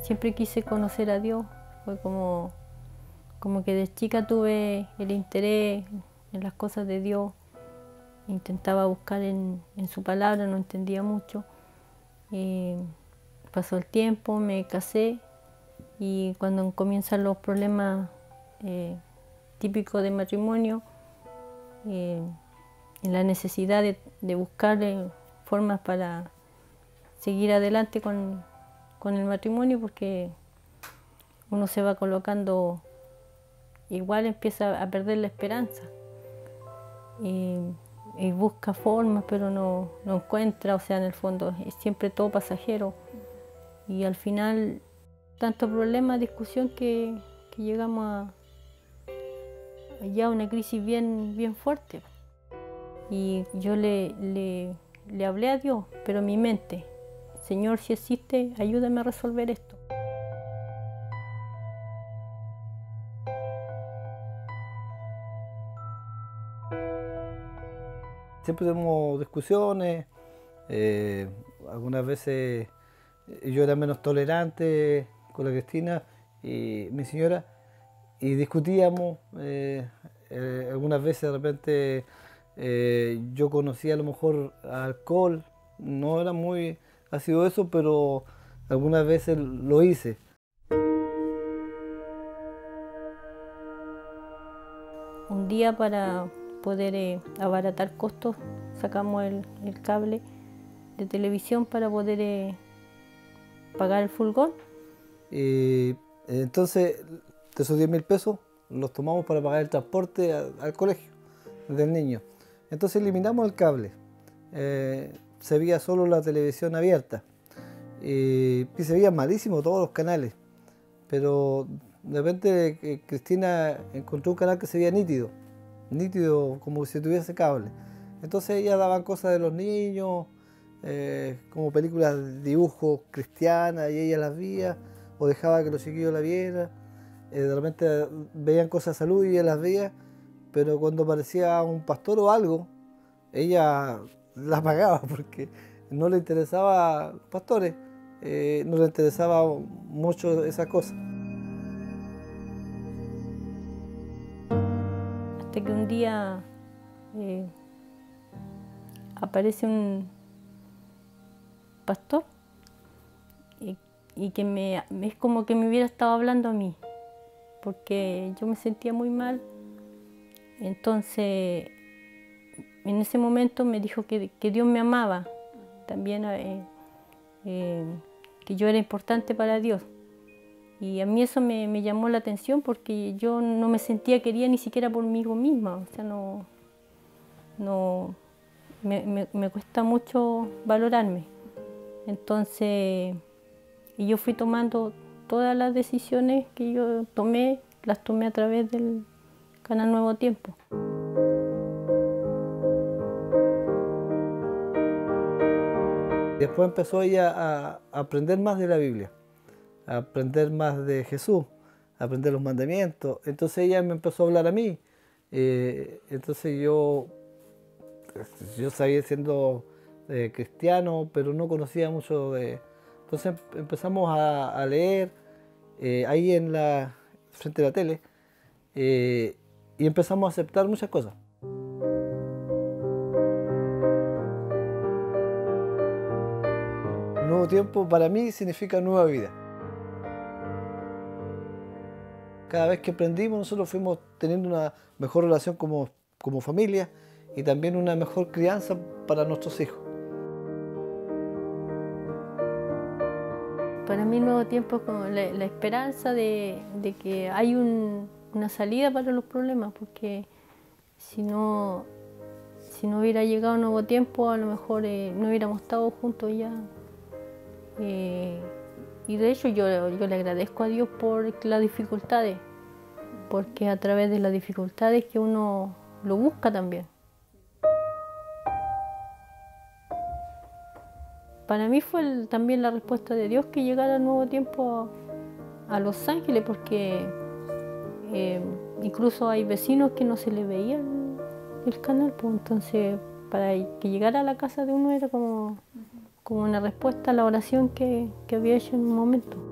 siempre quise conocer a Dios. Fue como que de chica tuve el interés en las cosas de Dios. Intentaba buscar en su palabra, no entendía mucho. Pasó el tiempo, me casé y cuando comienzan los problemas típicos de matrimonio, en la necesidad de buscar formas para seguir adelante con el matrimonio, porque uno se va colocando, igual empieza a perder la esperanza y busca formas, pero no encuentra, o sea, en el fondo es siempre todo pasajero y al final tanto problema, discusión que llegamos a una crisis bien fuerte. Y yo le hablé a Dios, pero en mi mente: Señor, si existe, ayúdame a resolver esto. Siempre tenemos discusiones, algunas veces yo era menos tolerante con la Cristina y mi señora, y discutíamos, algunas veces de repente yo conocía a lo mejor alcohol, no era muy ácido eso, pero algunas veces lo hice. Un día, para poder abaratar costos, sacamos el cable de televisión para poder pagar el furgón. Y entonces de esos 10.000 pesos los tomamos para pagar el transporte al colegio del niño. Entonces eliminamos el cable, se veía solo la televisión abierta y se veían malísimo todos los canales, pero de repente Cristina encontró un canal que se veía nítido, como si tuviese cable. Entonces ella daba cosas de los niños, como películas de dibujos cristianas, y ella las veía, o dejaba que los chiquillos la vieran. De repente veían cosas de salud y ella las veía, pero cuando aparecía un pastor o algo, ella la apagaba porque no le interesaba pastores, no le interesaba mucho esas cosas. Hasta que un día aparece un pastor y que es como que me hubiera estado hablando a mí, porque yo me sentía muy mal. Entonces, en ese momento me dijo que Dios me amaba, también que yo era importante para Dios. Y a mí eso me llamó la atención, porque yo no me sentía querida ni siquiera por mí misma. O sea, me cuesta mucho valorarme. Entonces, y yo fui tomando todas las decisiones que yo tomé, las tomé a través del canal Nuevo Tiempo. Después empezó ella a aprender más de la Biblia, a aprender más de Jesús, a aprender los mandamientos. Entonces ella me empezó a hablar a mí. Entonces yo seguía siendo cristiano, pero no conocía mucho de... Entonces empezamos a leer ahí frente a la tele, y empezamos a aceptar muchas cosas. Nuevo Tiempo para mí significa nueva vida. Cada vez que aprendimos, nosotros fuimos teniendo una mejor relación como familia, y también una mejor crianza para nuestros hijos. Para mí Nuevo Tiempo es como la esperanza de que hay una salida para los problemas, porque si no hubiera llegado Nuevo Tiempo, a lo mejor no hubiéramos estado juntos ya. Y de hecho yo le agradezco a Dios por las dificultades, porque a través de las dificultades que uno lo busca también. Para mí fue también la respuesta de Dios que llegara al Nuevo Tiempo a Los Ángeles, porque incluso hay vecinos que no se les veía el canal, pues entonces para que llegara a la casa de uno era como una respuesta a la oración que había hecho en un momento.